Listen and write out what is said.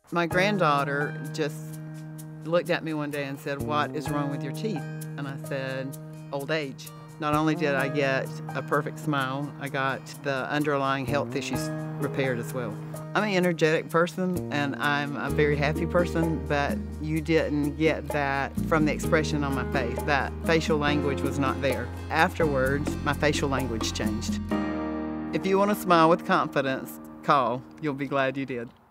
My granddaughter just looked at me one day and said, "What is wrong with your teeth?" And I said, "Old age." Not only did I get a perfect smile, I got the underlying health issues repaired as well. I'm an energetic person and I'm a very happy person, but you didn't get that from the expression on my face. That facial language was not there. Afterwards, my facial language changed. If you want to smile with confidence, call. You'll be glad you did.